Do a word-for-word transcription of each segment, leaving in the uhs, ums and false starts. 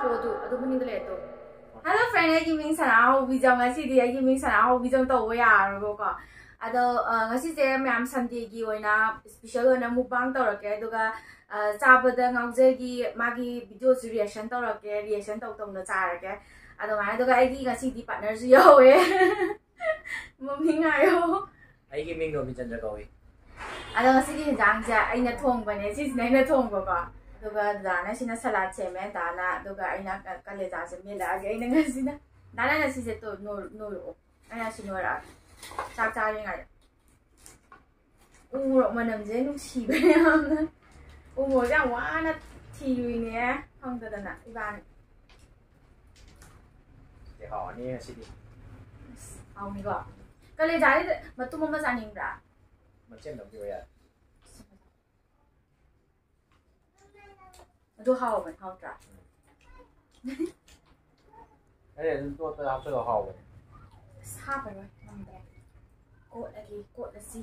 podo adu mani le to hello friend ai ming sana Haobijam ngasi di ai ming sana Haobijam to wa ya ro ko ado ngasi je myam Sunday gi oina special oina mukbang tawrake aduga chabada ngauje gi magi video reaction tawrake reaction taw taw na charake ado ma aduga ai gi ngasi di partner su yawe muming ayo ai gi ming Robin Chandra ko wi ado ngasi gi jang ja ai na thong bane si sinai na thong ko ko aduga dana sina salad cheme dana aduga ai na kaleja se mela ai ai na ngasi na dana na si se to no no ai na si no ra chak cha yin ai u ro manam je nu chi ba yam na u mo jang wa na thi wi ne hong da na iban de ho ni si di เอานี่ก็ก็เลยจ่ายมาตุ้มมาจานิงบรามันเช่นดอกเดียวอ่ะดูเขาเหมือนเขาจ้ะแล้วเดี๋ยวตัวตัวเราตัวเขาเลยทราบไปไหมน้ำแดงกดอะไรกดละสิ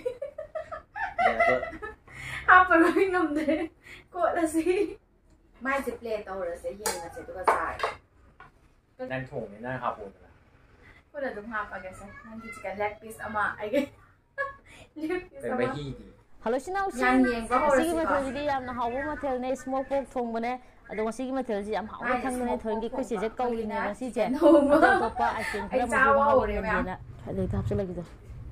ทราบไปไหมน้ำแดงกดละสิไม่จะเปลี่ยนตัวหรือจะยิงมาเสร็จตัวก็จ่ายนั่นถุงนี่นั่นครับผมก็เดี๋ยวต้องหาไปกันสินั่นกิจการแลกพิสเอามาไอ้กันเป็นไปที่ดีฮัลโหลชินาอุชิสิ่งมาเทลจียามนะฮาวมาเทลในสโมกโป๊กทงมันเนี่ยแต่ว่าสิ่งมาเทลจียามฮาวมาทั้งในทงกี่คุยเสียจะเกาหลีเนี่ยสิเจนตัวป้าไอ้สิ่งที่เราไม่รู้ฮาวเลยนะเลยทับจะเลยกี่ตั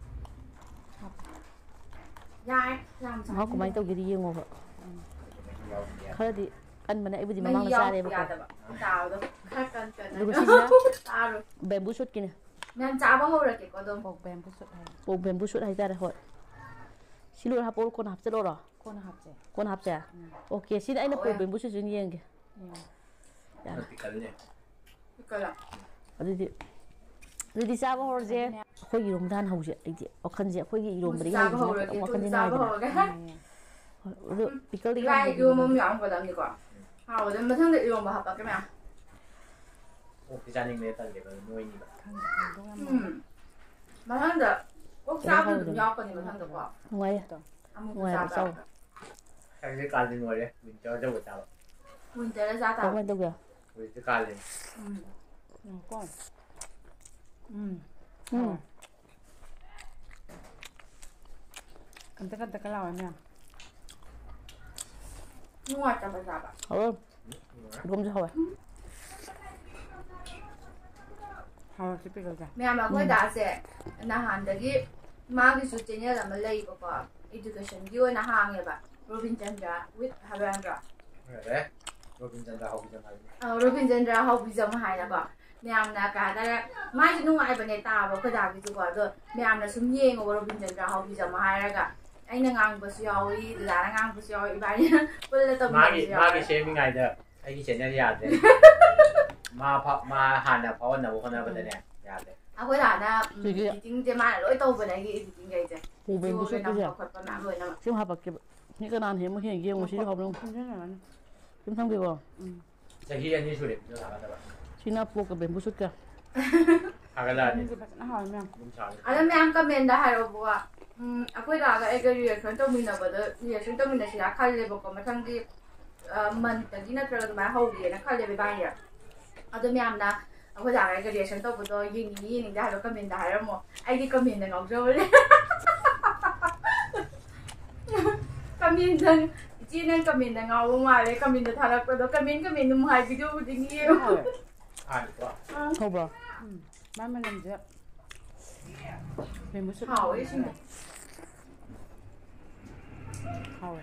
วยายยามฮาวกูไม่ต้องกี่ดีงงเหรอเขาจะดีกันมันเนี่ยไอ้บุตรมันมั่งซาเลยมั้งดาวต้องคัดกันกันดูสินะแบมบูชุดกินแม่จ้าบ้าหัวเราเก็บก็ต้องปกแบมบูชุดให้ปกแบมบูชุดให้ได้หรอชิลูฮับโอคนฮับเจโร่หรอคนฮับเจคนฮับเจโอเคชิไอ้เนี่ยปกแบมบูชุดจุนยังไงติดกันเลยติดกันละดูดิดูดิซาบ้าหัวเจคุยรวมด้านหัวเจไอ้เจเอาขันเจคุยรวมไปได้ยังไงเอาขันเจน่าจะดูปิกเกอร์ดีไล่ดูมุมหยางกว่าเดิมดีกว่า好，我们马上得用吧，好吧，干嘛？ 哦，第三年没等这个弄一个。 嗯，马上的，我下午就要跟你们上的话。 我也，我也不走。 还是干的我的，文教就我走了。 文教的啥子？ 文都个。 我是干的。 嗯。嗯，光。嗯。嗯。กันตะกันตะกันเราเนี่ยนวดจะไปจับอ่ะเออรวมจะเอาไปเอาสิไปกันจ้ะแม่มาคุยด่าเสร็จนาหารเด็กมาที่สุดเจเนี่ยเรามาเลยก็ป่ะ education ที่ว่านาหารเนี่ยแบบโรบินจันทรา with ฮาร์วาร์ดเอ๊ะโรบินจันทราฮาวบิจัมอะไรเออโรบินจันทราฮาวบิจัมหายนะป่ะแม่มาการแต่ไม่จะนุ่งไอ้เป็นในตาบอกก็ด่าไปจุกว่าด้วยแม่มาสุ่มเย่งว่าโรบินจันทราฮาวบิจัมหายแล้วก็ไอ้นางงามก็สยอยดีแต่นางงามก็สยอยอีบ้านเนี่ยเวลาตัวมากี่มากี่เชฟยังไงเด้อไอ้กี่เชฟเนี่ยยากเลยมาพักมาหันเนี่ยเพราะว่าหนูคนนั้นเป็นเนี่ยยากเลยเอาคุยด่านะจริงๆจะมาแล้วไอ้ตัวเป็นไอ้กี่จริงๆไงเจ้กูเป็นผู้ช่วยเนี่ยคนประมาณเลยนะซึ่งหาปากเก็บนี่ก็นานเห็นเมื่อกี้เกี่ยวกับชีวิตเขาลงซึ่งทั้งเดียวจะที่อันนี้ช่วยเด็กจะทำอะไรบ้างชีน่าปลูกกับเป็นผู้ช่วยกันทำกันได้นี่อันนั้นแม่ก็เมนได้เราบอกว่าอืมอาคุยด่าก็ไอ้ก็เรียนฉันต้องมีนะบ่เด้อเรียนฉันต้องมีนะสิอาคันเลยบอกว่ามาทั้งที่เอ่อมันแต่ที่นั่นเรามาเขาเรียนนะคันเลยไปบ้านเนี่ยเอาตัวแม่นะอาคุยด่าไอ้ก็เรียนฉันต้องบ่ตัวยิงนี้ยิงได้เราก็เมนได้แล้วมั้งไอ้ที่ก็เมนได้งอกเจ้าเลยก็เมนจังจีนั่นก็เมนได้งอกมาเลยก็เมนได้ทารักก็ก็เมนก็เมนนุ่มหายวิดีโอจริงๆอ่านดีกว่าเขาบอกบ้านมันนั่นเยอะเป็นมุสลิม好危险好哎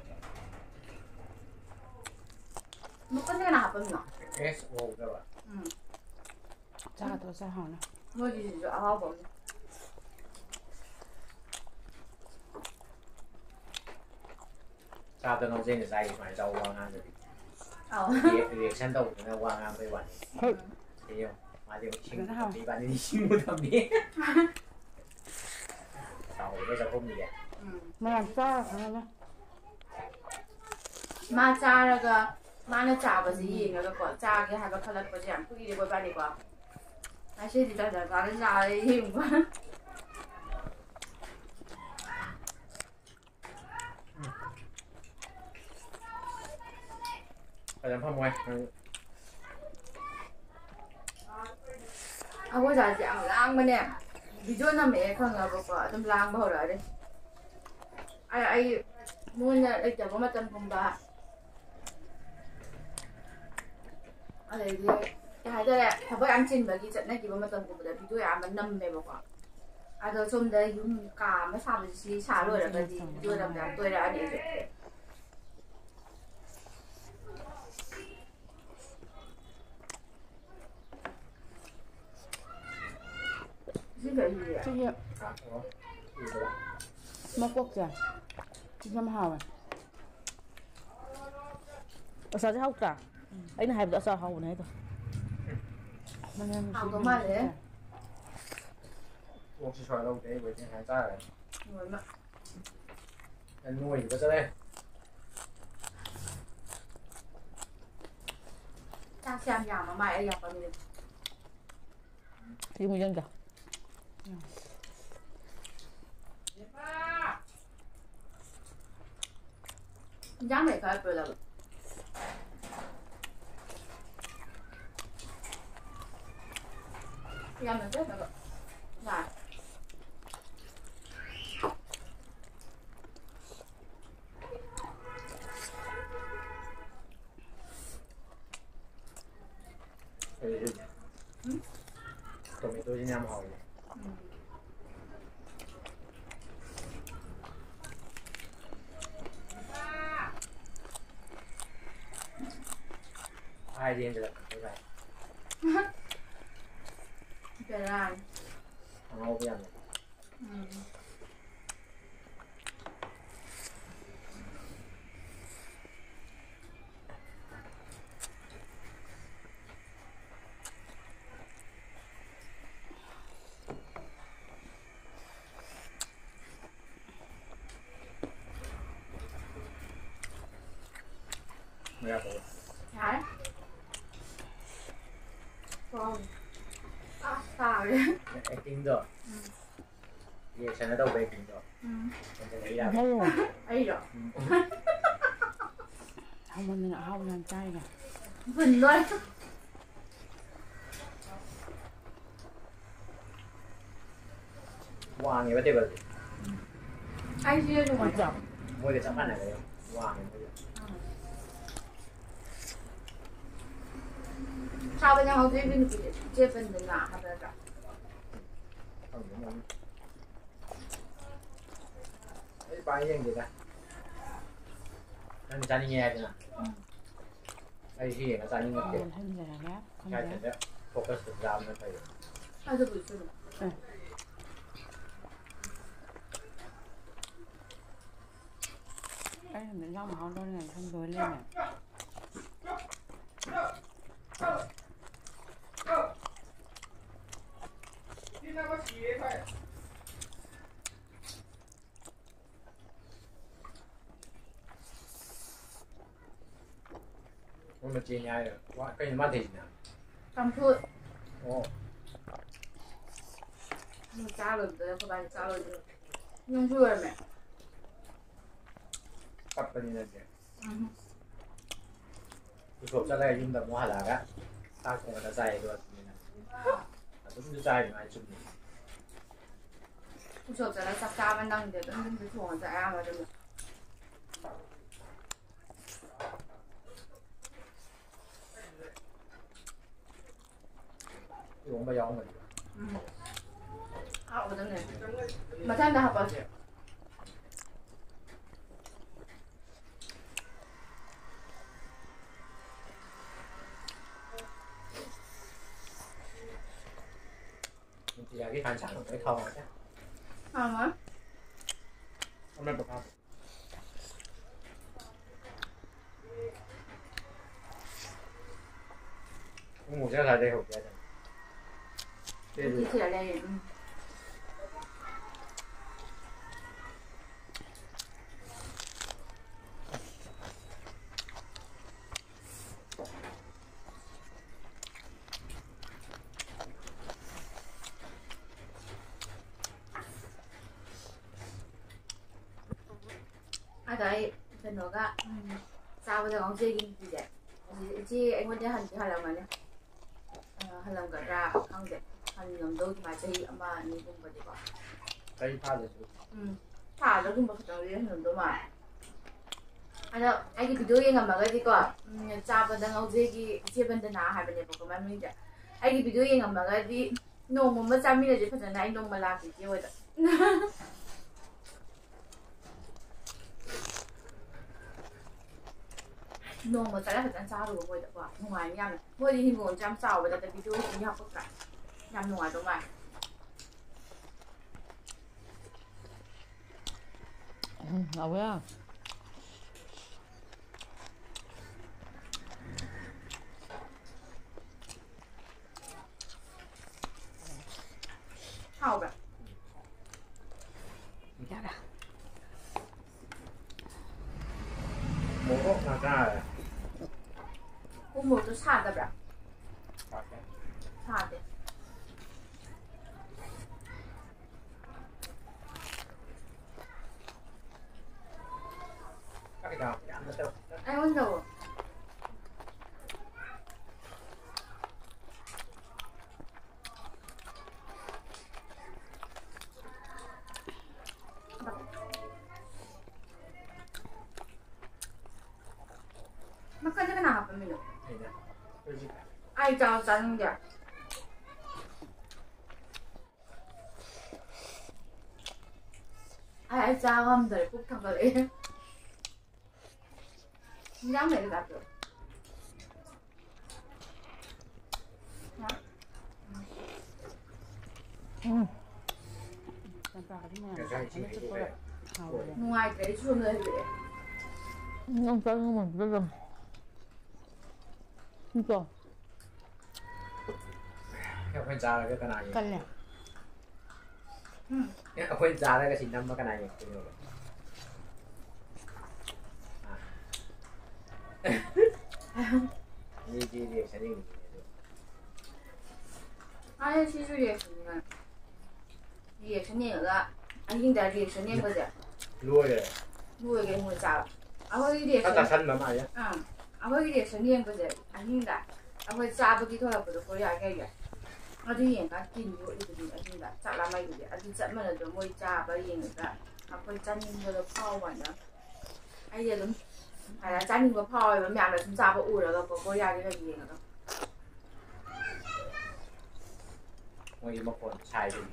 มันก็เนี่ยนะเป็นเนาะ S O ใช่ป่ะอืมจ้าตัวใส่หอมนะเมื่อกี้จะเอาบ่จ้าตัวน้องเจนจะใส่หมายจะวางงานเลยเอาเรียกเรียกฉันต้องนะวางงานไปวันเดียวมาเดี๋ยวชิงมีบ้านนี้ชิงมือทำนี้เต่าไม่จะพุ่มดีอ่ะมาจ้าอะไรนะมาจ้าแล้วก็มาเนี่ยจ้าภาษีแล้วก็ก่อนจ้าก็ให้ก็เขาเลิกไปอย่างผู้หญิงดีกว่าบ้านดีกว่าไม่ใช่ที่จะจะจ้าจ้าเลยหิ้งกว่าไปทำพ่อมวย 아고 자지 안 랑만에 비디오나 매 강가고 좀 랑바 호라래 아이 아이 뭐냐 이제 뭐 맞던 공바 아래 이게 하더래 저거 안 친다기 전에 기본 맞던 공부다 비디오에 안 만남 매고 아저 좀더 윤가 뭐 사듯이 살로라가지 비디오랑 다 또라 아니 이제 Chứ hiệu Mốc quốc kìa Chứ nhâm hào à Ở sao chứ hốc cả Anh là hai bữa sao hốc này thôi hào có mà đấy Uống chỉ xoài lâu thế với những hai trái rồi mà anh nuôi có cho đây đang xem nhà mà mày ấy gặp bao nhiêu Thì người dân kìa dám để coi bữa là dám là chết rồi này tụi mình tôi đi nhâm hồi ai đi được cái này cái này không có biết Mira todo. Đấy. Wow. À, sao đấy? Em tin rồi. Vì sao nó đâu về tin rồi. Em sẽ lấy ra. Thấy rồi Ấy rồi. Không mà mình không làm chay nè Vừng luôn. Wow, này bắt đầu gì? Anh chưa được Quan trọng Mua cái chấm ăn này đấy. Wow, này bây giờ. sao bên nhau không biết bên kia chưa bên bên nào hay là cả Không đúng không? Cái bài gì vậy ta? Anh cha đi nghe chứ nào? Đây thì nó ra những cái Mình thấy như là gáp Không cái gáp chuyện đó focus được ra nó phải ai được buổi trưa Cái này mình rau mà không đôi này không đôi lên nè Muốn mà chia nhai được. Quá cái gì mà thịt nè. cầm thôi Ồ. nhưng cha rồi tới các bạn cha rồi nhưng chưa mẹ Cắt bên này kìa. Tôi chụp ra đây nhưng mà mua là cái ta cũng là dày rồi. Đúng như dày mà ai chụp gì. tôi chụp ra là sắp ca bên đang để tôi những cái thùng ra ăn mà được Uống bao nhiêu mình. học ở trong này mà tham gia học bao nhiêu Thì là cái phản sản của cái không chứ. không á Hôm nay bật không. Không ngủ ra là đây hộp ra đây. thì thì ở đây à đấy phần nó cả sao bây giờ ông chơi gì vậy chị anh muốn đi hành chị hay làm mà nhá hay làm cả ra không vậy ꯍꯟꯉꯝꯗꯧꯗꯤ ꯃꯥ ꯆꯍꯤ ꯑꯃ ꯑꯅꯤꯒꯨꯝꯕꯗꯤꯀꯣ ꯆꯍꯤ ꯐꯥꯗ꯭ꯔꯁꯨ ꯎꯝ ꯊꯥꯗꯒꯨꯝꯕ ꯈꯛꯇꯪꯗꯤ ꯍꯟꯉꯝꯗꯧ ꯃꯥꯜꯂꯦ ꯑꯗꯣ ꯑꯩꯒꯤ ꯚꯤꯗꯤꯑꯣ ꯌꯦꯡꯉꯝꯃꯒꯗꯤꯀꯣ ꯆꯥꯕꯗ ꯉꯥꯎꯖꯩꯒꯤ ꯏꯆꯦ ꯕꯟꯗꯅꯥ ꯍꯥꯏꯕꯅꯦꯕꯀꯣ ꯃꯃꯤꯡꯁꯦ ꯑꯩꯒꯤ ꯚꯤꯗꯤꯑꯣ ꯌꯦꯡꯉꯝꯃꯒꯗꯤ ꯅꯣꯡꯃ ꯆꯥꯃꯤꯟꯅꯁꯦ ꯐꯖꯅ ꯑꯩ ꯅꯣꯡꯃ ꯂꯥꯛꯀꯦ ꯏꯆꯦ ꯍꯣꯏꯗ ꯅꯣꯡꯃ ꯆꯠꯂ ꯐꯖꯅ ꯆꯥꯔꯨꯕ ꯃꯣꯏꯗꯀꯣ ꯅꯨꯡꯉꯥꯏꯅꯤ ꯌꯥꯝꯅ ꯃꯣꯏꯗꯤ ꯍꯤꯡꯒꯣꯜꯁꯨ ꯌꯥꯝ ꯆꯥꯎꯕꯗ ꯚꯤꯗꯤꯑꯣꯁꯨ ꯍꯥꯞꯄꯛꯇ꯭ꯔꯥ ꯌꯥꯝ ꯅꯨꯡꯉꯥꯏꯗꯧ ꯃꯥꯜꯂꯦ ꯍꯥꯎꯋꯦ 하오가. Dạ. Ủa, mà ra rồi. Cô mua tôi xa tập ra. Ok. Xa đi. Các cái nào giảm nó đâu. Anh muốn đâu? Makan dia kenapa minum? Ai tahu jangan dia. Ai tahu am dari puk thang kali. Nhắm này gặp được. Ừ. Ngoài cái chuông này vậy. Không có mà rất là không có. Cái quên ra cái cái này. Cân nè. Cái quên ra cái gì năm cái này. Đi đi đi sẽ đi. Ai chỉ chú reaction này. Reaction này là anh nhìn ra reaction này bao giờ? Lùi rồi. Lùi cái người sao? À hồi reaction. Nó thân mà mà vậy. À, à hồi reaction này bao giờ? Anh nhìn ra. À hồi sao bao giờ thôi là bao giờ có ra cái gì? À thì hiện tại kinh nhiều đi thì anh nhìn ra. Chắc là mấy cái. À thì chắc mà là đồ mới cha bao giờ ra. À hồi chân nhìn vào là phao vậy đó. Ai giờ đúng. Hay là chân nhìn vào phao rồi mẹ là chúng ta bao u rồi có có ra cái gì nữa. Ngoài một con xài thì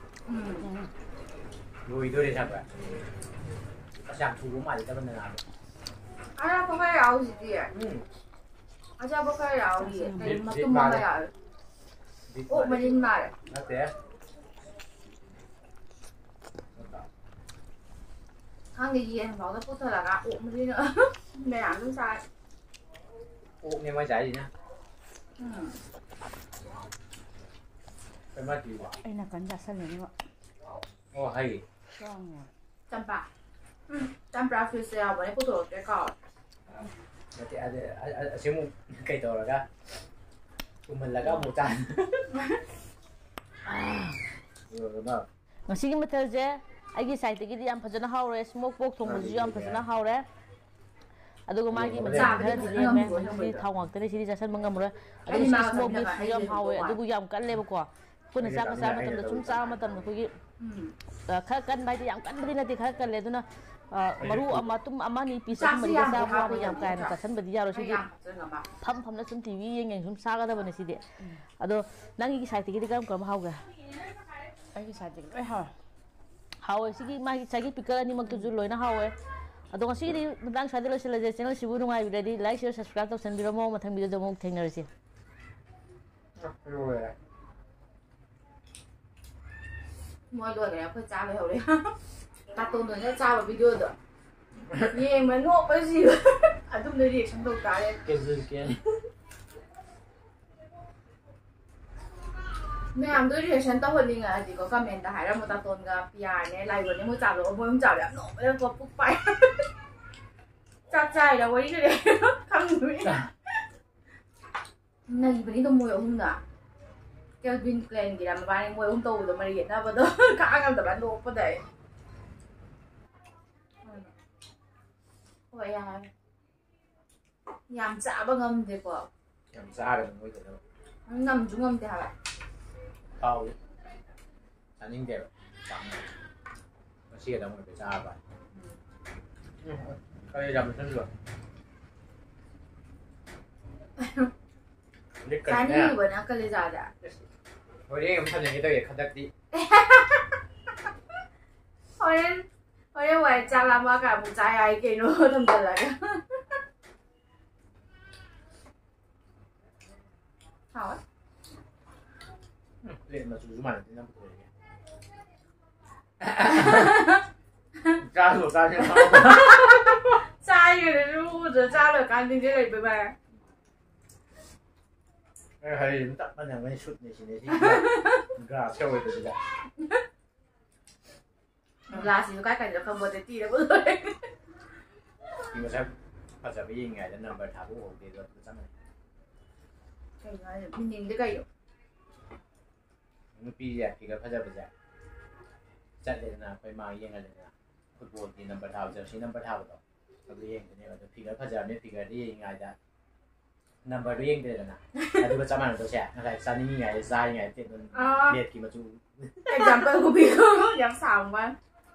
lùi tôi đi thật vậy. Nó giảm thù của mày thì ta vẫn làm được. À không phải rau gì vậy? À chắc không phải rau gì, tại mà tôi mua rau. Ủa mà đi mà. Nó thế. Hàng cái gì em bảo nó phút thôi là gà ủa mà đi nữa. Mẹ làm không sai. Ủa nhưng mà chạy gì nhá? Cái mất gì vậy? Anh là cắn giả sân này ạ. Ồ hay. Chăm bạc. Chăm bạc phía sau mà nó phút thôi cái cỏ. Mà chị ăn ăn xíu một cây tàu là cả. Tụi mình là cả một tràn. Rồi mà. Ngasi cái metal je, ai side cái đi am phajana haure, smoke box thong baju am phajana haure. Aduga magi macam khara di leme, si thau ngak tene si jasan mangamura. Aduga si smoke box si am haure, aduga yam kan leba ko. Kuna sa sa matam da sum sa matam da kugi. Khara kan bai di yam kan badi na di khara kan le duna. Maru ama tum ama ni pisa tum badi sa wa ma yam kan ta san badi yaro si di. Pham pham na sum T V yeng yeng sum sa ga da bane si di. Ado nangi side ki di kam kam hauga. Ai side ki ha. Hawe sigi magi sagi pikir ni mak tuju loina hawe. Ado ngasi di tentang sadi lo sila channel sibu nungai video di like share subscribe tok sendiri mo mathang video jamok thengnarisi. Mọi người này phải tra về hậu đấy. Ta tôn rồi nó tra vào video rồi. Nhìn mà ngộ cái gì vậy? À trong đây reaction đâu cả đấy. Cái gì kia. Mẹ làm tôi reaction tao hồi đi ngà chỉ có comment ta hãy ra một ta tôn gặp pê rờ này like rồi nhưng mà chào rồi ôi không chào đấy nổ mới có phúc bay. Chào trai là quấy cái đấy không nuôi. Này bên tôi mua không nè. Kelvin Klein gì làm bài mua không tàu rồi mà hiện ra vào đó cả ngâm tập bán đồ có thể. Ôi à. Nhảm chả bao ngâm thì có. Nhảm chả được ngồi được đâu. Ngâm chúng ngâm thì hả bạn? Tao อันนี้เดี๋ยวฟังมาเชียร์แล้วมันไปจ้าไปก็เลยจำเป็นเรื่องจานนี้อยู่นะก็เลยจ้าจ้ะวันนี้มันทำอย่างนี้ตัวเองขัดดีเพราะนั้นเพราะนั้นว่าจ้าลามากับมุจายกินโน่ทำอะไรกัน好啊。 练嘛，煮嘛，真的不可以。加入加进好。 加一个人物者加了干净这类拜拜。 哎，还有人打扮两个出那些那些，你看跳舞的这个。 拉稀都该感觉很不得地了，不对。 你们才把这个应该的 number 差不多给个不怎么。 cái này mình nhìn cái cây nó pi vậy thì cái phải bây giờ chắc là na phải mang yên cái này football thì number thao giờ xin number thao đó cái yên cái này là thì cái phải giờ này thì cái đi ngay đó number đi yên cái này nè cái cái zaman itu sih nah kayak sani ngay sai ngay itu lihat gimana tuh example của mình yang sòng quá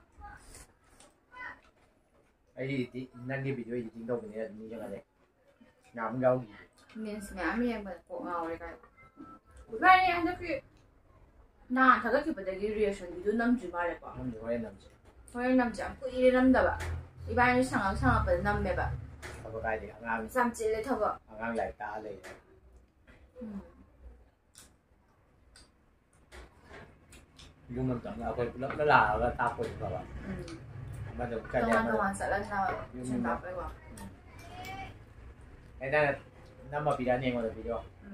ấy thì năng cái video gì chính đâu cái này như thế này ngắm gấu gì mình ngắm mình mà cổ ngầu này cái vậy này anh cái 나 자격기부터 리액션 video 남지 말해봐. 남지 왜 남지? 왜 남지 않고 이래 남다봐. 이반이 상황 상황보다 남매봐. 하고 가야 돼. 안 삼질레 타고. 안 lại ta lại. Nhưng mà tưởng là phải nó là là ta phải vào. Ừ. Mà được cái 동안 동안 살았나 생각 빼고. cái đó năm mà bị đá nhanh rồi bị vô. Ừ.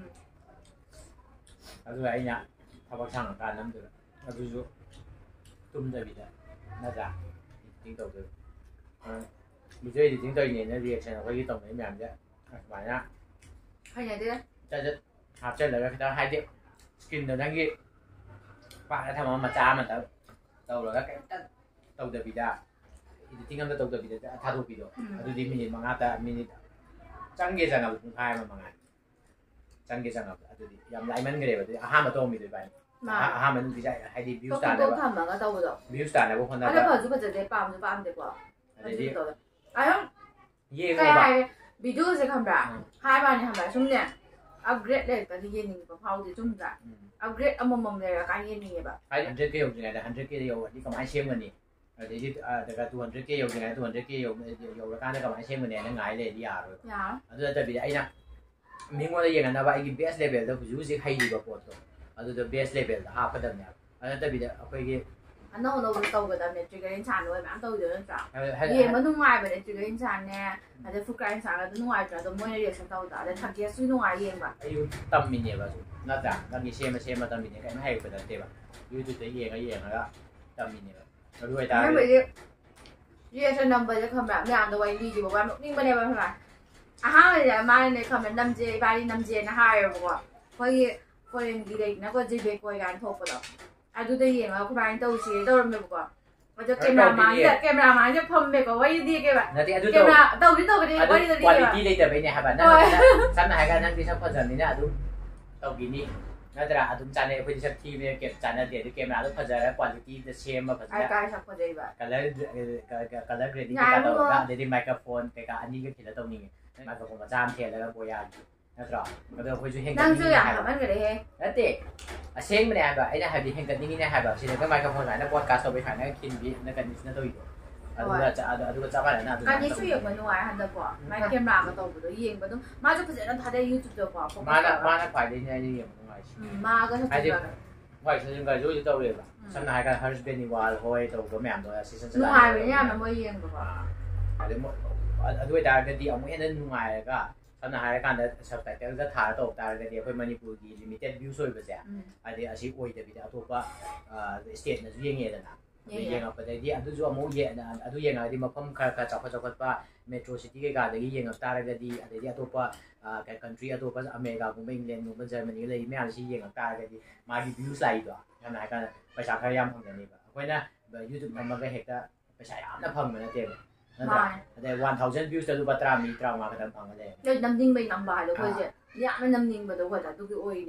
Rồi anh nhá. thao sangการน้ำเดือดแล้วดูดูตุ้มจะบิดน่าจะจริงตัวเดือดมีเจอจริงตัวเนี่ยเนี่ยเรียกฉันก็ยี่ตรงนี้แบบเนี้ยหมายนะให้ไงดิจะจะหาเจอเลยก็จะให้เด็กกินเดี๋ยวนั่งยี่ป้าจะทำมาจ้ามันแต่ตัวเราก็ตัวเดือดบิดาจริงๆก็ตัวเดือดบิดาถ้าถูกบิดาดูดีมีนิดมังอาแต่มีนิดจังเกจังกับคุณพายมามังอาจังเกจังกับดูดียำไหลมันก็เลยแบบห้ามมาโตมีด้วยไปห้ามมันดีใจให้ดีบิวสตาร์แล้วก็ทำมันก็โตไปแล้วบิวสตาร์แล้วพวกคนนั้นแล้วพอจะพอจะได้ปั๊มจะปั๊มดีกว่าอะไรดีอ่ะยังเย่ก็ไปวิดีโอจะทำแบบให้บ้านเนี่ยทำแบบช่วงเนี้ยอัปเกรดเลยก็ที่ยันนี่ก็พอจะจุ่มจ้ะอัปเกรดเอามุมมุมเลยการยันนี่แบบไอ้ฮันเดอร์เกลยังไงแต่ฮันเดอร์เกลอยู่ที่ก็ไม่เชื่อมันนี่เดี๋ยวที่แต่ก็ตัวฮันเดอร์เกลยังไงตัวฮันเดอร์เกลอยู่อยู่แล้วการที่ก็ไม่เชื่อมันเนี่ยนั่งไงเลยที่ยาเลยยาอันนั้นจะเป็นไอ้นะมีคนที่ยังไงนะว่าไอ้ base level เราผู้รู้สึกให้ดีกว่าพอตัวอันนั้น base level หาพัฒนาอันนั้นจะเป็นเอาไปกี่อันนั้นเราโตกันแต่เนี่ยจุดการชานด้วยมันโตเยอะจ้ะเยี่ยมมันนุ่งง่ายไปเนี่ยจุดการชานเนี่ยอาจจะฟุกการชานก็นุ่งง่ายจ้ะตัวมันเรียกฉันโตจ้ะแต่ทำเกี่ยวกับนุ่งง่ายเยี่ยมป่ะไอ้ยูตั้มมินเนี่ยป่ะน่าจะนั่นนี่เชื่อมาเชื่อมาตั้มมินเนี่ยก็ไม่ให้เป็นอะไรป่ะยูจุดจะเยี่ยงก็เยี่ยงแล้วตั้มมินเนี่ยเราด้วยตาไม่ไปเรียกเรียกฉันนำไปจะคำแบบไม่อ่านตัวไอ้ดีจีบอกว่านิ่งไปเนี่ยไปเท่าไหร่อ่ะฮะมันจะมาในคำเป็นนำเจบารีนำเจนะฮะบอกว่าเพราะยี่พอเรียนดีเด็กนะก็จะเบรกไว้การทบไปแล้วอ่ะดูได้ยังแล้วคุณพายโตชีโตรไม่บอกว่าว่าจะเกมรามันจะเกมรามันจะพมเบกว่ายี่ดีเก็บแบบเกมราโตวิโตไปดิว่ายี่ดีเก็บแบบที่ได้แต่เป็นเนี่ยครับนั่นฉันหายกันนั่นที่ฉันคนสันนี่นะดูโตกินี่นั่นแต่ละดูจานเนี่ยพอดีฉันทีมเนี่ยเก็บจานเนี่ยเดี๋ยวเกมราดูพอจะแล้วคุณที่จะเชื่อมาพอจะไอ้การสับพอจะแบบกันแล้วกันแล้วเกรดที่กันตัวก็เดี๋ยวไมโครโฟนแต่ก็อันนี้ก็เขียนตรงนี้ไมโครโฟนมาจามเทียนแล้วก็โบยานั่นหรอก็เดี๋ยวคุยช่วยเฮงกันนี่นะครับมันก็เลยเฮงนั่นเด็กเชงมันเนี่ยแบบไอ้เนี่ยแบบเฮงกันนี่นี่เนี่ยแบบเช่นก็ไมโครโฟนไหนนั่นพอดคาสต์เอาไปขายนั่นคินบีนั่นกันนี่นั่นตัวอีกอ่ะดูว่าจะอ่ะดูว่าจะว่าอะไรนะการนี้ช่วยอย่างมันหน่วยหันเดกว่าไม่เกมราก็ต้องดูยิงก็ต้องมาจะพูดถึงท่าได้ยูทูบเดกว่ามาหน้ามาหน้าฝ่ายได้เนี่ยนี่ยังไม่ใช่มาก็จะไอ้ที่ฝ่ายฉันก็รู้จะตัวเลยป่ะฉันหายกันฮัร์สเบนิวาลโฮยตัวก็ไม่อ่านตัวซีซั่นหน่วยเนี่ยมันไม่ยิงก็ว่าอ่ะเดี๋ยวอ่ะดูแต่ก็ดีเอาไม่เห็นหน่วยก็ฉันหายกันแต่สับแต่ก็จะถ่ายตัวแต่ก็เดี๋ยวเพื่อมันนี่พูดกี่ลิมิเต็ดวิวสวยไปเสียอันนี้อาชีพโอ้ยแต่พี่แต่ตัวก็อ่าสเตทนั่นยังไงล่ะนะยังเอาไปแต่ที่อันดูว่ามูเย่นะอันดูยังไงที่มาพัมคาร์คาจับจับจับว่าเมโทรซิตี้ก็ได้ยังเอาแต่ก็ดีอันนี้ตัวก็อ่ากับ country ตัวก็อเมริกาผมไปอังกฤษผมไปเยอรมนีเลยไม่เอาที่ยังเอาแต่ก็ดีมาที่วิวสไลด์ตัวฉันหายกันประชาพยายามทำอย่างนี้ป่ะเพราะนั้นแบบยูทูบมันก็เห็นก็ประชาพยายามนะพัมเหมือนนั่นเองนั่นแหละแต่วันเท่าฉันวิวจะดูปัตรามีตรามาก็ทำพังกันเลยเดี๋ยวน้ำนิ่งไปน้ำบาเลยเพื่อนเจ้าเนี่ยมันน้ำนิ่งไปตัวก็จะดูกี่โอ้ยเนี่ยแบบ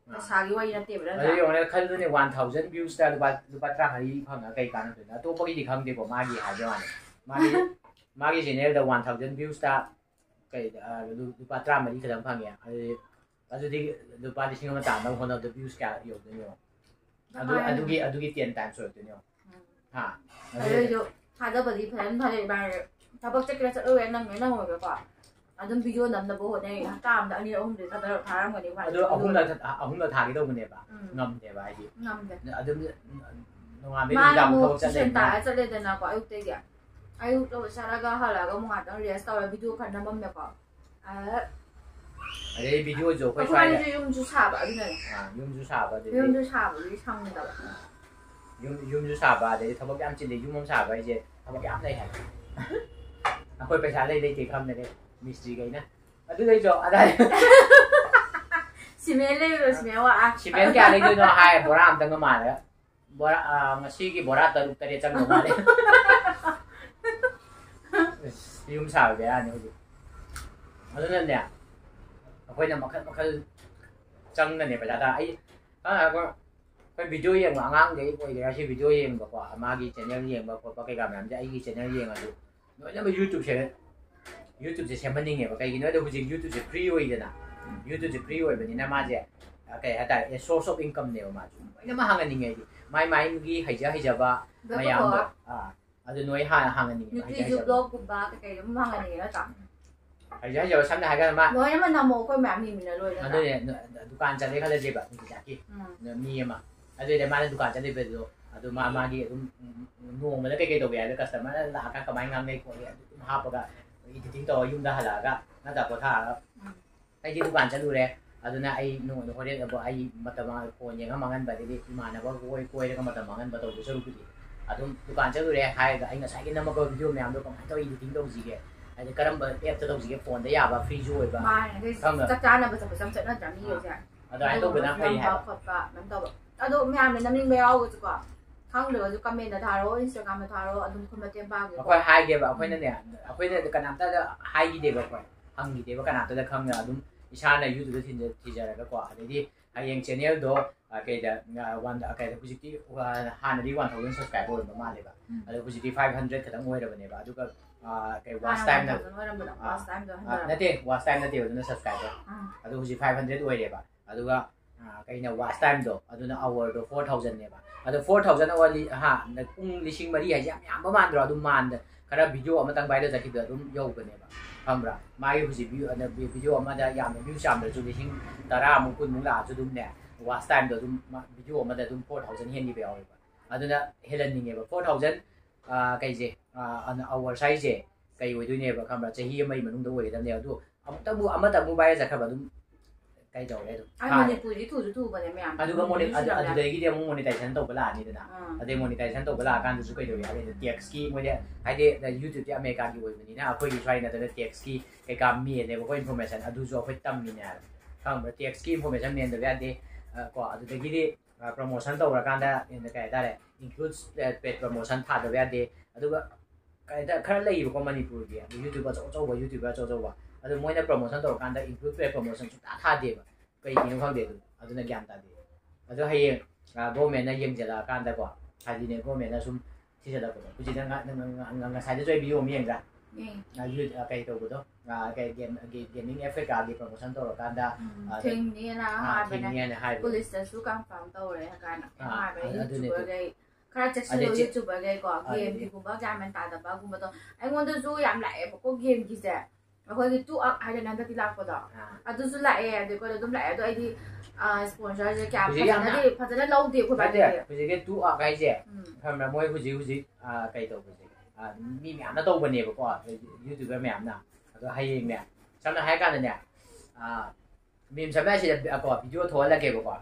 แต่ชากี่ว่ายันเตียบแล้วเดี๋ยวเนี่ยคันดูเนี่ย one thousand views แต่ลูกบ้านลูกบ้านตรังอะไรพังอะไรกันนั่นนะตัวพวกที่คำเดียวกับมากี่หายไปวันมากี่มากี่ channel แต่ one thousand views แต่ก็ลูกลูกบ้านตรังมันที่กำลังพังเนี่ยอะไรอะไรที่ลูกบ้านที่ชิงมันต่างบางคนเอา views แก่อยู่ตัวเนี่ยอันดูอันดูกี่อันดูกี่เตียนแต่งสวยตัวเนี่ยฮะเอออยู่ถ้าจะปฏิบัติถ้าจะไปถ้าบอกจะกินจะเออนั่งนั่งหัวไปกว่าอันนั้นวิดีโอนั้นนะบอกว่าเนี่ยตามแต่อันนี้เราไม่ได้ถ้าเราถ่ายมันดีกว่าอันดูเอาหุ่นเราเอาหุ่นเราถ่ายกี่ตัวมันเนี่ยปะงำเนี่ยปะไอ้ที่งำเนี่ยอันดูน้องอาไม่รู้จำเขาจะเล่นแต่จะเล่นแต่น่ากว่าอายุเตี้ยอายุเราชาลาก็ฮาลาก็มึงอาจต้องเรียนสตอรี่วิดีโอขันน้ำมันเนี่ยก็เอออันนี้วิดีโอจะค่อยใช้เนี่ยยุ่งจุชาบะนี่เลยอ่ายุ่งจุชาบะยุ่งจุชาบะที่ช่างนี่แหละยุ่งยุ่งจุชาบะเดี๋ยวทำแบบย้ำจริงเลยยุ่งมันชาบะไอ้เจ้ทำแบบย้ำเลยฮะค่อยไปชาเลยเลยเจ้าคำเนี่ยมิสจีกันนะอันนี้เลยจ้ะอะไรชิเมเล่เลยชิเมว่าชิเมนแกเลยจ้ะให้บรามตั้งกันมาเลยบราอ่ามาชี้กี่บราตลุกตะเรียจังกันมาเลยยุ่งชาบะเนี่ยนี่คืออันนั้นเนี่ยค่อยนำมาค่อยจังกันเนี่ยไปจ้ะแต่ไอ้ก็ก็ค่อยวิดีโอยังอ่างๆเดี๋ยวค่อยเดี๋ยวใช้วิดีโอยังบอกว่ามากี่ช่องยังบอกว่าปากกาแบบนั้นจะไอ้กี่ช่องยังอ่ะดูน้อยนั่นเป็น YouTube ใช่ไหม YouTube จะใช้มันยังไงปากกากี่น้อยเดี๋ยวคุณจะ YouTube จะ free ไว้เลยนะ YouTube จะ free ไว้แบบนี้นะมาจะโอเคแต่ source of income เนี่ยมาจุไม่มาหาเงินยังไงดิไม่ไม่เมื่อกี้ให้จะให้จะว่าไม่ยามแบบอ่าอันนี้น้อยหาหาเงินยังไง YouTube บล็อกกูบ้าแต่แกยังไม่หาเงินยังไงแล้วจ้ะให้จะให้จะว่าฉันจะให้กันมาน้อยนั่นมันทำโม่ค่อยแบบมีมีนะเลยนะอันนี้เนี่ยดูการจัดเลยเขาเลยแบบนี่จากที่เนี่ยมีมาอันนี้เดี๋ยวมาดูการจัดเลยไปดูอันนี้มามากี่ตุ้มนุ่งมาแล้วก็เกี่ยวกับอะไรก็สมัยนั้นหลักการกำไมงานในคนเนี่ยหาปกติอีกทิ้งตัวยุ่งได้หลักก็น่าจะปวดท่าแล้วไอ้ที่ดูการจัดดูเลยอันนี้ไอ้นุ่งเขาเรียกว่าไอ้มาตมาคนยังก็มังกันแบบนี้มาเนี่ยว่าคุยคุยแล้วก็มาตมังกันแบบตัวดูสรุปดีอันนี้ดูการจัดดูเลยให้ไอ้เงี้ยใช้กินน้ำมันก็วิดีโอแม่ดูก็ไม่ต้องอีกทิ้งตัวสิแกไอ้ที่กระดมแบบแอปจะต้องสิแกโฟนได้ยาแบบฟรีช่วยแบบมาเนี่ยจักรจานเนี่ยมันจะเป็นจำเจนั่นจำนี่อยู่ใช่อันนี้ต้องเป็นน้ำไปแฮะมันต้องแบบอันนี้ไม่เอาเป็นน้ำนิ่งไม่เอาก็จะกว่าข้างเหลือจะคอมเมนต์ทาร์โร่อินสตาแกรมทาร์โร่อันนี้คนมาเต็มบ้างอยู่ค่อยไฮเดียบค่อยนั่นเนี่ยค่อยเนี่ยกันน้ำแต่ไฮกี่เดียบค่อยหังกี่เดียบกันน้ำแต่คำเนี่ยดุมอิชาเนี่ยยูทูบที่จะที่จะอะไรก็กว่าอันนี้ไอ้ยังช่องดูก็จะวันก็จะพูดที่ว่าฮันนี่วันเขาเล่นสกายบอลประมาณเลยป่ะอันนี้พูดที่ห้าร้อยก็ต้องวยแบบนี้ป่ะดูก็อ่าก็วอสไทม์นะนั่นเองวอสไทม์นั่นเองเราต้อง subscribe อ่ะอันนี้พูดที่ห้าร้อยวยเลยป่ะอันนี้ก็อ่าก็เนี่ยวอสไทม์ดูอันนี้ hour ดู four thousand เนี่ยป่ะอันนี้ four thousand hour ฮะนั่นอุ้งลิชิงมาดีอาจจะยามประมาณเราดูมันเด้อขณะวิดีโอมันตั้งไปเดี๋ยวจะคิดว่าดูยาวกันเนี่ยป่ะทำไรมาอยู่ที่วิวอันนี้วิดีโอมันจะยามวิวสามเดือนจุดลิชิงตารามุกุลมุลาจุดดูเนี่ยวอสไทม์ดูวิดีโอมันจะดู four thousand เห็นดีไปเอาเลยป่ะอันนี้เฮเลนนี่เนี่ยป่ะ four thousand อ่าก็จะอ่าอัน hour sizeก็อยู่ด้วยเนี่ยแบบคำว่าจะเฮียไม่เหมือนตัวเองเนี่ยดูอ่ะแต่บูอ่ะมาแต่บูไปจะครับดูใกล้จบเลยดูอันนี้พูดที่ถูกถูกไปเนี่ยไม่อ่ะอันนี้ก็โมเดลอันนี้อันนี้กี่เดียวโมเดลไทชันตัวเปล่านี่เด้อนะอันนี้โมเดลไทชันตัวเปล่าการดูสุดก็อยู่อย่างนี้เทียกสกีโมเดลไอ้เด็กในยูทูบที่อเมริกาอยู่แบบนี้นะคุยอยู่ใช่นะแต่เทียกสกีไอ้การมีเนี่ยบอกว่าอินโฟเมชันอันดูจะคุยตั้มนี่เนี่ยคำว่าเทียกสกีอินโฟเมชันเนี่ยเดี๋ยวเดี๋ยวก็อันนี้กี่เดียวโปรโมชั่นตัวละกันได้เนี่ยก็ได้ includes เป็นโปรโมชั่นผ่านเดี๋ยวเดี๋ยวอันนี้ก็แต่ขณะเลยอยู่ก็มันญี่ปุ่นเนี่ยยูทูบก็โจ้ๆว่ายูทูบก็โจ้ๆว่าอันนี้มวยในโปรโมชั่นตัวกันได้ include เป็นโปรโมชั่นชุดท่าเดียวก็อีกนิดนึงเดียวอันนี้เนี่ยแกมตาเดียวอันนี้ให้ยังโบเมนเนี่ยยังจะละกันได้กว่าให้ดีเนี่ยโบเมนเนี่ยซุ่มที่จะได้ก็คุณจะงั้นงั้นงั้นงั้นใช้ได้ช่วยบิวมีอย่างไรอ่ายูทูบใครตัวก็ต้องอ่าใครเกมเกมเกมมิ่งเอฟเฟกต์การโปรโมชั่นตัวกันได้ทิ้งนี่นะฮะทิ้งเนี่ยนะให้ police สู้กันฟังตัวเลยกันนะให้ไปยูทูบเลยขณะจะซื้อยูทูบอะไรก็เกมที่กูบอกจะมันตาแต่บ้ากูไม่ต้องไอ้คนที่สู้ยามไหลบอกก็เกมกี่เจ้าแล้วคนที่ตู้อ่ะให้เดินนั่งที่ลากก็ได้อ่ะตู้สู้ไหลเดี๋ยวก็เดี๋ยวต้องไหลตัวไอ้ที่อ่าสปอนเซอร์จะแก้พัฒนาที่พัฒนาเราดีกว่าแบบนี้คุณจะแค่ตู้อ่ะใครเจ้าทำแบบมวยคุณจะคุณจะอ่าใครตัวคุณจะอ่ามีแม่น่าตัวคนนี้บอกว่ายูทูบเป็นแม่น่ะแล้วให้ยังเนี่ยฉันจะให้กันเนี่ยอ่ามีฉันไม่ใช่จะบอกวิดีโอโทรแล้วเก็บบอกว่า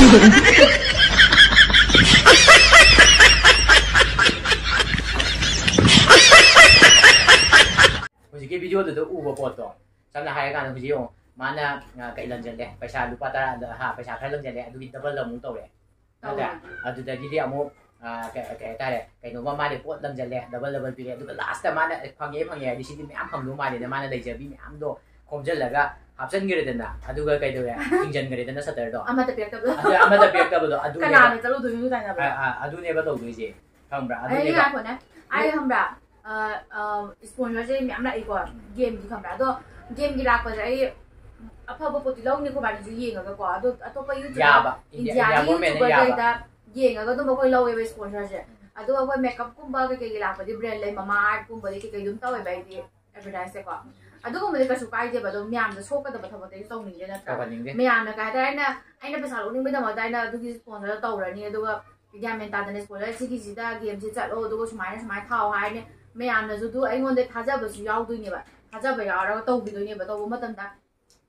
Hujiki video tu tu uba foto. Sampai hari kan video mana kailan jen deh, paisa lupa tara ha paisa kailan jen deh, adu double lamung tau deh. Ada, adu dah jadi amu kayak kayak tadi, kayak nomor mana pot lam jen deh, double double pilih. Adu last mana panggil panggil di sini macam panggil mana deh, mana dah jadi macam do komjel laga. Absen gire deh na, adu gak kayak tu ya, injen gire deh na seter do. Amat tapi aku tu. Adu amat tapi aku tu, adu. Kenapa ni terlalu dulu tanya apa? Adu ni betul tu je, kamu berapa? Adu ni ni apa ni? Ayah kamu berapa? Sponsor je macam nak ikut game di kamu berapa? Game di lakukan je. Apa apa putih lawan ni kau balik je yang agak kuat. Adu atau apa YouTube? Ya ba. India YouTube berada yang agak tu bagai lawan je sponsor je. Adu apa makeup kumba ke kayak lakukan di brand lain mama art kumba di kayak dum tahu baik di advertise kuat. Aduh, kamu dekat suka aja, betul. Miam tu suka tu betul betul itu tahu ni je nak. Miam nak kata, ina, ina pasal uning betul betul. Ina tu kis sponsor tahu lah ni. Aduh, dia minta dan sponsor. Siki siki dah game sih cat. Oh, aduh, semai semai tahu hai ni. Miam tu tu, I ngon dek haja bersih jauh tu ni ba. Haja bayar orang tahu gitu ni betul. Bukan betul tak.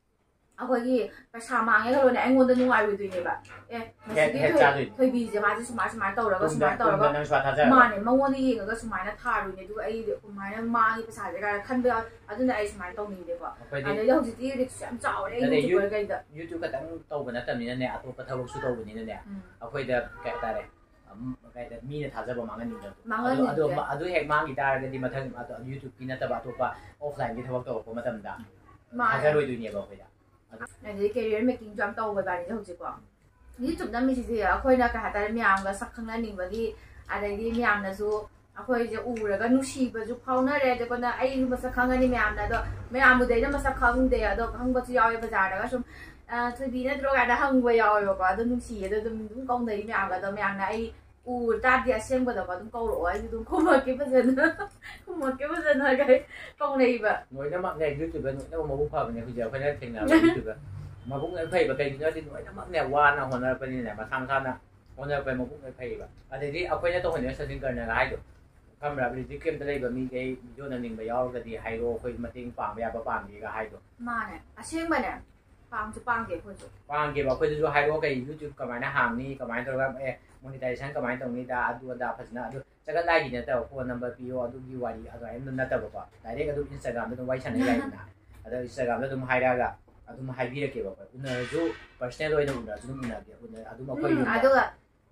Aku lagi pasal mangnya kalau ni I ngon dek nuai gitu ni ba. Eh, masih tu. Thoibi je macam semai semai tahu lah. Semai tahu lah. Mana, mau ni yang agak semai nak tahu ni. Aduh, I semai nak mangi pasal je kan. Kan dia aduh nak I semai tahu ni deh ba. Ada yang jadi dia macam jauh ni. YouTube bergai dah. YouTube kadang tahu benar tapi ni atau apa tahu sudah tahu ni ni. Aku ida kayak tadi. Kayak tadi ni tak sahaja mangan ni tu. Mangan ni. Aduh, aduh hek mangi dah ada di macam atau YouTube ni tak apa apa offline kita waktu apa macam dah. Hajar itu ni apa ida. Jadi career making jam tahu berbai ni tu juga. YouTube nama sih dia. Aku nak kata miam gak sakang ni bagi ada di miam na tu. Aku aja ura kan nusi baju powder ada kan ai masa kang ni miam na tu. Miam muda ni masa kang dia tu kang baju jauh bazar dah kan. Thoibi ni terus ada hang bayar yo kan. Tu nusi ada tu tu kong dari miam kan tu miam na ai ura tadi asyik pada kan tu kau roh ai tu kau makan pasal. Kau makan pasal hargai kong dari ba. Noi nama ni YouTube kan. Nama mau buka ni kerja apa ni tengah YouTube. Mà cũng người pay và cái nó thì nói nó mắc nè qua nó hoặc là bên này mà tham tham nè hoặc là bên mà cũng người pay và à thì đi ở bên này tôi hỏi nếu sao tin cần là ai được không là vì cái kiếm tới đây và mi cái video này mình phải giao cái gì hay rồi phải mà tin phẳng bây giờ phẳng gì cả hay được mà nè à xem mà nè phẳng chụp phẳng cái thôi phẳng cái bảo phải cho hay rồi cái YouTube cái máy nó hàng ni cái máy tôi làm eh monetization cái máy tổng ni đã adu đã phát triển adu chắc cái like gì nữa tao phone number pê o adu view adi adu em nó tao bảo đại đấy cái adu Instagram nó quay channel này nè adu Instagram nó tụi hay ra cả aduh mah high ke ba una jo personal oina una jo una ke una aduh ma khoi una aduh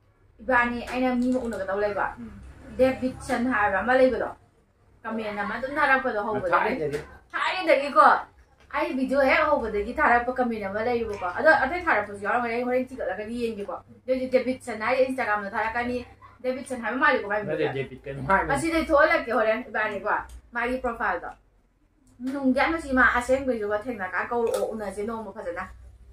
ibani aina mi ma una ka taw lai ba David Chan ha ra ma lai ba do comment na ma dum thara pa do ho ba thai thai da gi ko ai video he ho ba da gi thara pa comment na ma lai ba ko aduh atai thara pa yo ra ma lai horen chi ka la ka ni yeng gi ko David Chan ai Instagram na thara ka ni David Chan ha ma li ko ba mi David kan ma asi dai thoi la ke horen ibani ko mai profile do nung gan mà chỉ mà asen bây giờ thành là cá câu ổ nè chỉ nông một phần na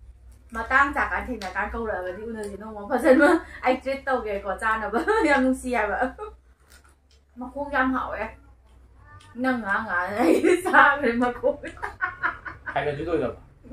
mà tăng trả cá thành là cá câu rồi thì nè chỉ nông một phần mà anh chết tàu cái có cha nào vậy em nung xì à vậy mà không dám hỏi em nâng ngã ngã này sao vậy mà không hay là chúng tôi rồi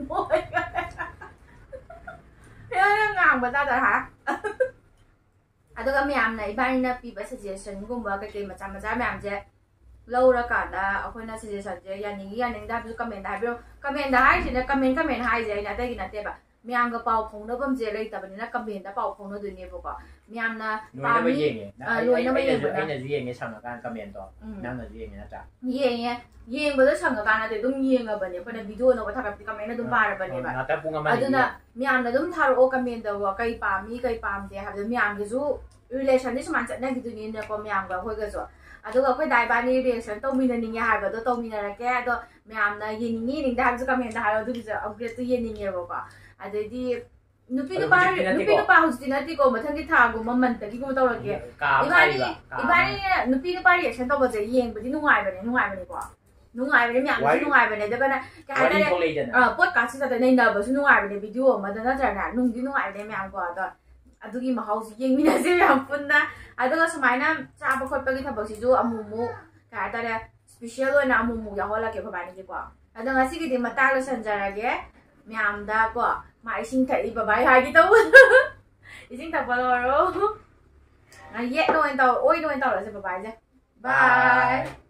thế ngang mà ta rồi hả à tôi cái mềm này bay na bị bớt suggestion cũng vào cái cái mà chăm mà chăm mềm chứ lâu ra cả đã ở bên đó suggestion chứ nhà những nhà những đã biết comment đã biết comment đã hay thì nó comment comment hay gì nè đây cái này bà miam cái bao phong nó vẫn dễ lấy tập nên nó comment đã bao phong nó được nhiều vô miam na nuôi nó mới gì à nuôi nó mới gì cái này gì nghe xong là cái comment đó năng là gì nghe nó trả gì nghe gì bây giờ xong cái này thì đúng gì nghe bên này bên này video nó có thằng cái comment nó đúng ba rồi bên này bà à đó là miam nó đúng thằng ô comment đó cái pam mi cái pam thì hay là miam cái số relationนี่สมันจะนั่งที่ตัวนี้เนี่ยก็มีอย่างแบบคุยกันส่วนอ่ะตัวก็คุยได้บ้านนี้เรียนฉันต้องมีนั่นนี่ไงแบบตัวต้องมีนั่นแก่ตัวมีอย่างนั้นยินนี่นี่ได้จะก็มีได้แล้วตัวจะเอาเกรดตัวยินนี่ไงบอกว่าอ่ะเดี๋ยวที่นุปีนุปานุปีนุปาหุ่นจีน่าที่ก็มาทั้งที่ทางกูมันมันแต่ที่กูไม่ต้องรักแกอีบ้านนี้อีบ้านนี้นุปีนุปาเรียนฉันต้องมาจะยิงแบบที่นุ่งไงแบบนี้นุ่งไงแบบนี้กว่านุ่งไงแบบนี้มีอย่างที่นุ่งไงแบบนี้แต่ก็นะแกได้เออปวดการศึกษาแต่ในเดิมแบบที่นุ่งไงแบบนี้วิดีโอมาแต่น่าจะน่ะนุ่งที่นุ่งไงแบบนี้มีอย่างกว่าตัวadugi mahausi yeng mina se yam punna aduga sumaina chaba khotpagi thabak siju amumu ka tare special oina amumu ya hola ke bhani ji ko adanga sigi di mata lo sanjarage myam da ko ma ising thai ba bai ha gi to ising ta boloro na ye no en to oi no en to la se bye bye bye